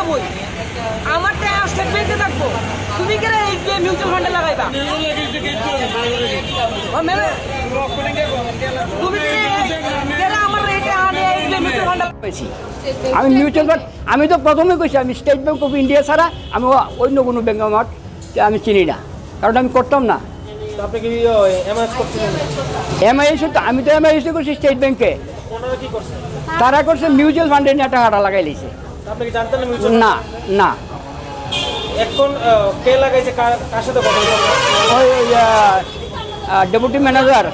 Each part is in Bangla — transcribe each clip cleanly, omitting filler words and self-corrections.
কই আমার টাকা স্টেট ব্যাংকে থাকবো তুমি কেন এই মিউচুয়াল ফান্ডে লাগাইবা তুমি আমার রেটে আনে এই মিউচুয়াল ফান্ডে পেয়েছি আমি মিউচুয়াল ফান্ড আমি তো প্রথমে কইছি আমি স্টেট ব্যাংক অফ ইন্ডিয়া ছাড়া আমি অন্য কোনো ব্যাংক আমার আমি চিনি না কারণ আমি করতাম না আপনি কি এমআইএস করছিলেন এমআইএস তো আমি তো এমআইএস করছি স্টেট ব্যাংকে ওনারা কি করছেন তারা করছে মিউচুয়াল ফান্ডে নিয়ে টাকাটা লাগাই লিছে আপনি কি জানতেন না মিউচুয়াল না না এখন কে লাগাইছে কার সাথে কথা বলছেন ওই ডেপুটি ম্যানেজার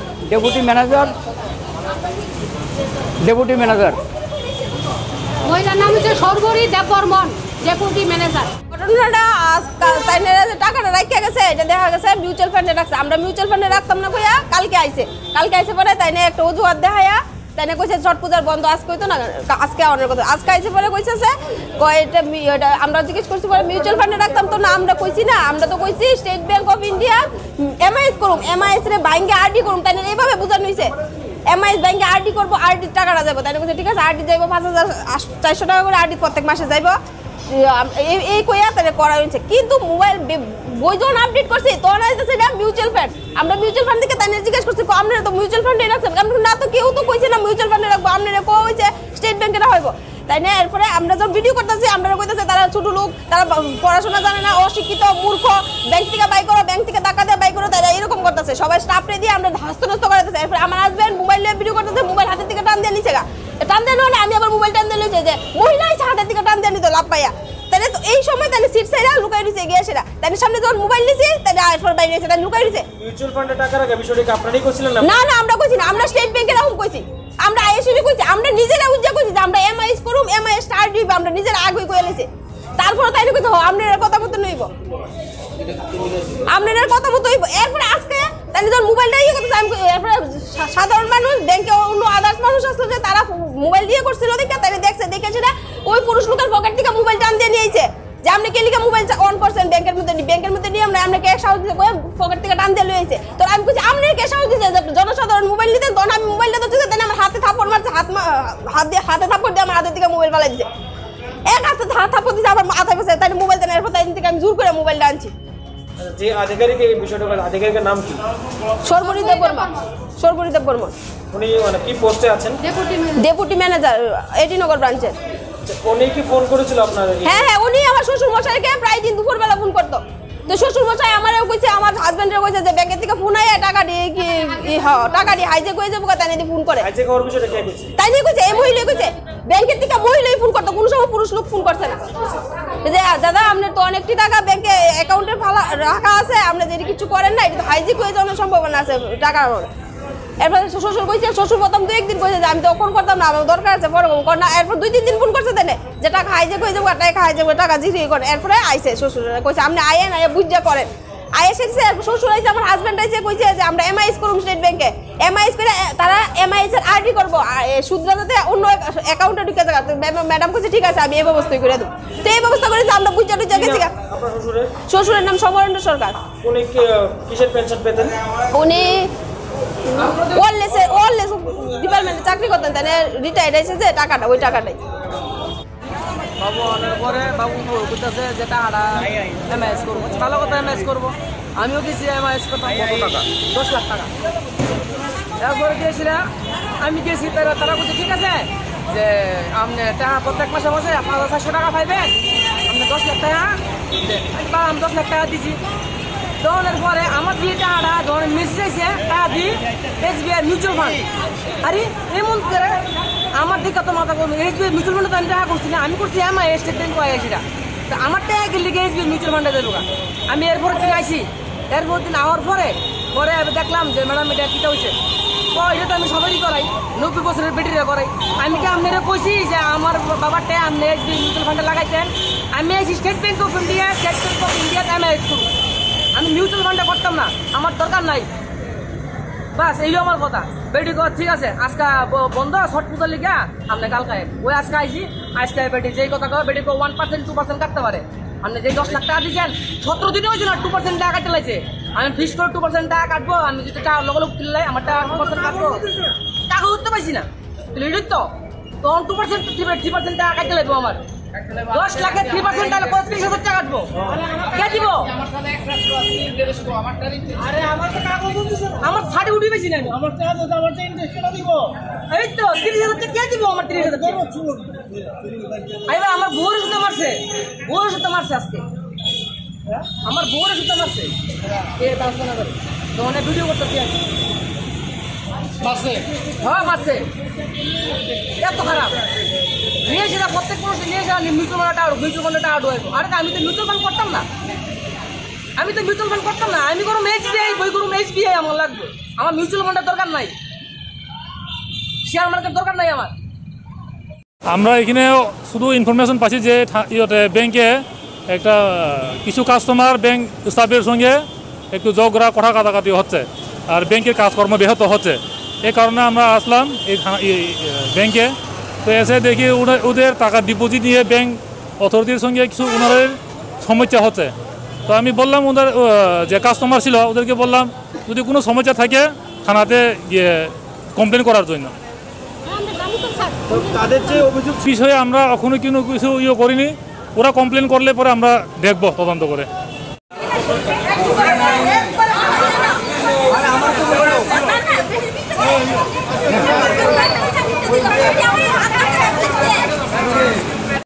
মহিলার নাম হচ্ছে সর্বরী দেববর্মন ডেপুটি ম্যানেজার। ঘটনাটা তাই টাকাটা রাখিয়া গেছে এটা দেখা গেছে মিউচুয়াল ফান্ডে রাখছে আমরা মিউচুয়াল ফান্ডে রাখতাম না কইয়া কালকে আইছে পরে তাই একটা অজুহাত দেখায়া তাই কইছে ছট পূজার বন্ধ আজকে হইতো না আজকে অনেক কথা আজকে আইছে পরে কইছে এটা আমরা জিজ্ঞেস করছি পরে মিউচুয়াল ফান্ডে রাখতাম তো না আমরা কইছি না আমরা তো কইছি State Bank of India MIS করুম এমআইএস রে ব্যাংকে আরডি করুম তাই এইভাবে বোঝানো হইছে এমআইএস ব্যাংকে আরডি করবো আরডির টাকাটা যাবো তাই কইছে ঠিক আছে আরডি যাইবো 5,400 টাকা করে আরডি প্রত্যেক মাসে যাইবো এই কইয়া তাহলে করা হয়েছে কিন্তু মোবাইল বই যখন আপডেট করছি তখন আসতেছে এটা মিউচুয়াল ফান্ড আমরা মিউচুয়াল ফান্ড থেকে তাই জিজ্ঞেস করছি আপনারা তো মিউচুয়াল ফান্ডে রাখছেন আমরা না তো কেউ তো কইছে না মিউচুয়াল ফান্ডে রাখবো আপনারা কো হয়েছে স্টেট ব্যাংকে রাখবো তাই না এরপরে আমরা যখন ভিডিও করতেছি আমরা কইতেছে তারা ছোট লোক তারা পড়াশোনা জানে না অশিক্ষিত মূর্খ ব্যাংক থেকে বাই করো ব্যাংক থেকে টাকা দিয়ে বাই করো তারা এরকম করতেছে সবাই স্টাফরে দিয়ে আমরা হস্তনস্ত করাতেছে এরপরে আমার হাজবেন্ড মোবাইল নিয়ে ভিডিও করতেছে মোবাইল হাতের থেকে টান দিয়ে নিচে টান দিয়ে নয় আমি আবার মোবাইল টান দিয়ে নিচে যে মহিলা এসে হাতের থেকে টান দিয়ে নিত লাভ পাইয়া তাহলে তো এই সময় তাহলে সিট সাইরা লুকাই দিছে গিয়ে সেটা তাহলে সামনে যখন মোবাইল নিছে তাহলে আইফোন বাইরে এসে তাহলে লুকাই দিছে মিউচুয়াল ফান্ডে টাকা রাখা বিষয়টা কি আপনারাই কইছিলেন না না আমরা কইছি না আমরা স্টেট ব্যাংকে রাখুম কইছি আমরা আইএসবি কইছি আমরা নিজেরা উজ্জা কইছি যে আমরা এমআইএস করুম এমআইএস স্টার দিব আমরা নিজেরা আগে কইয়া লইছে তারপর তাইলে কইতো আপনার কথা মত নইব আপনার কথা মত হইব এরপরে আজকে তাহলে যখন মোবাইলটা ইয়ে করতেছে আমি এরপরে সাধারণ মানুষ ব্যাংকে অন্য আদার্স মানুষ আসলে যে তারা মোবাইল দিয়ে করছিল দেখে তাহলে দেখছে সেটা ওই পুরুষ লোকের পকেট থেকে মোবাইল টান দিয়ে নিয়েছে যে আপনি কেলিকা মোবাইল অন করছেন ব্যাংকের মধ্যে নিয়ে আমরা ক্যাশ হাউস দিয়ে পকেট থেকে টান দিয়ে লইছে তো আমি কইছি আপনি ক্যাশ হাউস দিয়েছে জনসাধারণ মোবাইল নিতে তখন আমি মোবাইলটা তো দিতে আমার হাতে থাপ্পড় মারছে হাতে থাপ্পড় দিয়ে আমার হাতের থেকে মোবাইল ফালাই দিছে এক হাতে থাপ্পড় দিছে আবার মাথায় বসে তাই মোবাইল দেন এরপর তাই থেকে আমি জোর করে মোবাইলটা আনছি যে আধিকারিক এই বিষয়টা আধিকারিকের নাম কি সর্বরী দেববর্মন উনি মানে কি পোস্টে আছেন ডেপুটি ম্যানেজার এটিনগর ব্রাঞ্চের উনি কি ফোন করেছিল আপনার হ্যাঁ উনি আমার শ্বশুর মশাইকে প্রায় দিন দুপুরবেলা ফোন করতো তো শ্বশুর মশাই আমারও কইছে আমার হাজবেন্ডের কইছে যে ব্যাংকের থেকে ফোন আইয়া টাকা দিয়ে কি টাকা দিয়ে হাইজেক হয়ে যাবো তাই নিয়ে ফোন করে হাইজেক হওয়ার বিষয়টা কে কইছে তাই নিয়ে কইছে এই মহিলাই কইছে ব্যাংকের থেকে মহিলাই ফোন করতো কোনো সময় পুরুষ লোক ফোন করছে না যে দাদা আপনার তো অনেকটি টাকা ব্যাংকে অ্যাকাউন্টে রাখা আছে আপনি যদি কিছু করেন না এটা তো হাইজেক হয়ে যাওয়ার সম্ভাবনা আছে টাকা এরপর শ্বশুর কইছে শ্বশুর প্রথম 2-1 দিন কইছে যে আমি তো ফোন করতাম না আমার দরকার আছে পরে না এরপর 2-3 দিন ফোন করছে দেনে যে টাকা হাইজেক হয়ে যাবো টাকা হাইজেক টাকা জিরিয়ে করে এরপরে আইছে শ্বশুর কইছে আপনি আইয়েন বুঝা করেন আইএসএক্স শ্বশুর আইছে আমার হাজবেন্ড আইছে কইছে যে আমরা এমআইএস করুম স্টেট ব্যাংকে এমআইএস করে তারা এমআইএস এর আরডি করব সুদরা যাতে অন্য অ্যাকাউন্টে ঢুকে যায় ম্যাডাম কইছে ঠিক আছে আমি এই ব্যবস্থা করে দেব তো এই ব্যবস্থা করেছে আমরা বুঝা টুজা গেছি আপনার শ্বশুরের নাম সমরেন্দ্র সরকার উনি কিসের পেনশন পেতেন উনি ওয়ারলেস ডিপার্টমেন্টে চাকরি করতেন তাই রিটায়ার্ড হয়েছে যে টাকাটা ওই টাকাটাই বাবু অনেক পরে বাবু বলতেছে যে টাকাটা এমআইএস করবো ভালো কথা এমআইএস করবো আমিও গেছি এমআইএস করতাম কত টাকা 10 লাখ টাকা এরপরে দিয়েছিলাম আমি গেছি তারা বলছে ঠিক আছে যে আপনি টাকা প্রত্যেক মাসে 5,400 টাকা পাইবেন আপনি 10 লাখ টাকা আমি 10 লাখ টাকা দিছি দোনের পরে আমার দিয়ে টাকাটা যখন মেসেজ আছে টাকা দিই এসবিআই মিউচুয়াল ফান্ড আরে এমন করে আমার দিকে তো মাথা করবো এসবিআই মিউচুয়াল ফান্ডে তো আমি টাকা করছি না আমি করছি এমআইএস স্টেট ব্যাংক সেটা তো আমার টাকা গেলে এসবিআই মিউচুয়াল ফান্ডে দেবো আমি এরপরে থেকে আইসি এরপর দিন আওয়ার পরে আমি দেখলাম যে ম্যাডাম এটা কীটা হয়েছে এটা তো আমি সবারই করাই 90 বছরের বেটিরা করাই আমি কি আপনারা কইছি যে আমার বাবার টাকা আপনি এসবিআই মিউচুয়াল ফান্ডে লাগাইতেন আমি আইসি State Bank of India MIS করি আমি মিউচুয়াল ফান্ডে করতাম না আমার দরকার নাই বাস এই আমার কথা বেটি ঠিক আছে আজকে বন্ধ ছট পুজোর লিখা আপনি কালকে ওই আজকে আইসি আজকে বেটি যেই কথা কয় বেটি 1% 2% কাটতে পারে আপনি যে 10 লাখ টাকা দিচ্ছেন 17 দিনে হয়েছে না 2% টাকা কাটতে লাগছে আমি ফিক্স করে 2% টাকা কাটবো আমি যদি টাকা লোক কিনলে আমার টাকা 2% কাটবো টাকা উঠতে পারছি না লিডিট তো তখন 2% 3% টাকা কাটতে লাগবো আমার 10 লাখে 3% তাহলে 35,000 টাকা কাটবো কে দিব আমার সার্টিফিকেট বেশি নাই আমার ইন্টারেস্ট দিব এই তো 30,000 টাকা কে দিব আমার 30,000 টাকা আইবা আমার বউর সাথে মারছে আজকে আমার বউর সাথে মারছে এ দাঁড়া না করে দোনে ভিডিও করতেছি আমি মারছে এত খারাপ নিয়ে সেটা প্রত্যেক মানুষ নিয়ে যাওয়া মিউচুয়াল ফান্ডটা আউট হয়ে আরে আমি তো মিউচুয়াল ফান্ড করতাম না আমি করুম SBI বই করুম SBI আমার লাগবে আমার মিউচুয়াল ফান্ডের দরকার নাই শেয়ার মার্কেট দরকার নাই আমার আমরা এখানে শুধু ইনফরমেশন পাচ্ছি যে ব্যাংকে একটা কিছু কাস্টমার ব্যাংক স্টাফের সঙ্গে একটু ঝগড়া কথা কাটাকাটি হচ্ছে আর ব্যাংকের কাজকর্ম ব্যাহত হচ্ছে এই কারণে আমরা আসলাম এই ব্যাংকে তো এসে দেখি ওদের টাকা ডিপোজিট নিয়ে ব্যাংক অথরিটির সঙ্গে কিছু ওনাদের সমস্যা হচ্ছে তো আমি বললাম ওদের যে কাস্টমার ছিল ওদেরকে বললাম যদি কোনো সমস্যা থাকে থানাতে গিয়ে কমপ্লেন করার জন্য তাদের যে অভিযোগ বিষয়ে আমরা এখনো কিছু করিনি ওরা কমপ্লেন করলে পরে আমরা দেখব তদন্ত করে